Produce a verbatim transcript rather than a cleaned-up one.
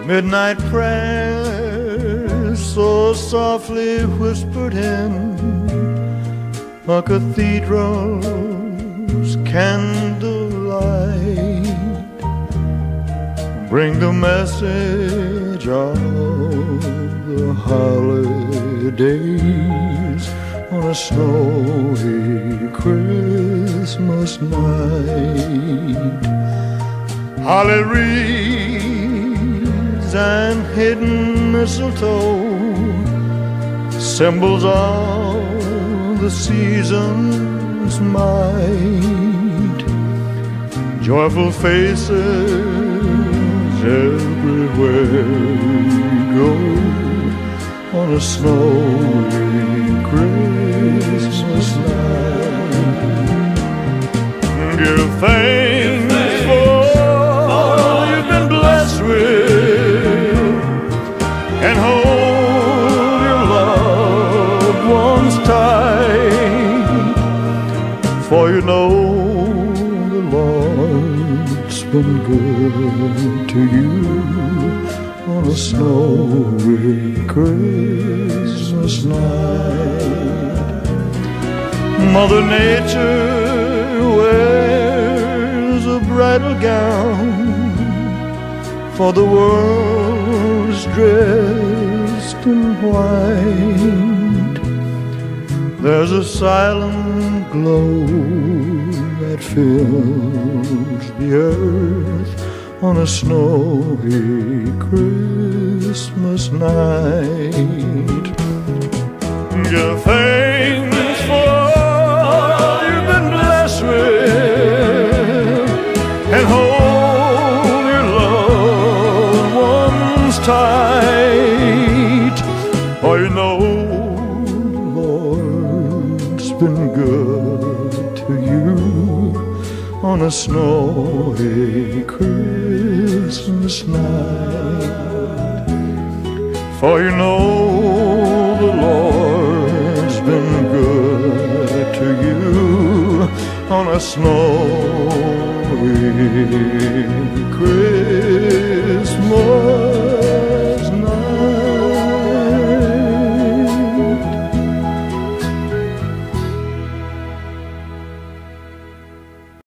Midnight prayers so softly whispered in a cathedral's candlelight bring the message of the holidays on a snowy Christmas night. Holly wreaths and hidden mistletoe, symbols of the season's might. Joyful faces everywhere we go on a snowy Christmas night. Give thanks for all you've been blessed with, and hold your loved ones tight, for you know the Lord's been good to you on a snowy Christmas night. Mother Nature wears a bridal gown, for the world's dressed in white. There's a silent glow that fills the earth on a snowy Christmas night. Give thanks for all you've been blessed with, and hold your loved ones tight, for you know the Lord's been good to you on a snowy Christmas night. For you know the Lord's been good to you on a snowy Christmas